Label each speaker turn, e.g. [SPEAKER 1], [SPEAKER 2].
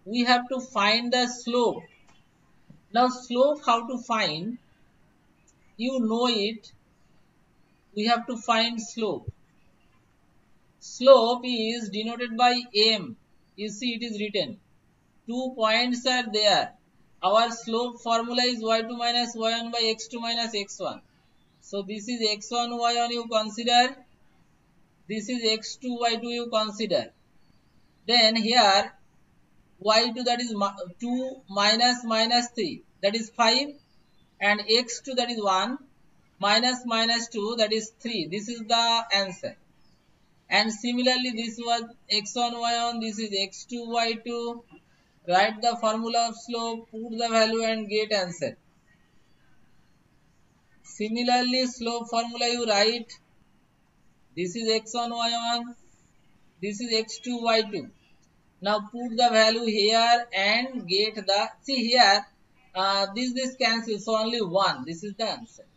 [SPEAKER 1] we have to find the slope. Now slope how to find? You know it. We have to find slope. Slope is denoted by m. You see it is written. 2 points are there. Our slope formula is y2 minus y1 by x2 minus x1. So this is x1 y1 you consider. This is x2 y2 you consider. Then here y2 that is 2 minus minus 3 that is 5 and x2 that is 1 minus minus 2 that is 3. This is the answer. And similarly this was x1 y1, this is x2 y2. Write the formula of slope, put the value and get answer. Similarly slope formula you write. This is x1 y1, this is x2 y2. Now put the value here and get the, see here, this cancels, so only 1. This is the answer.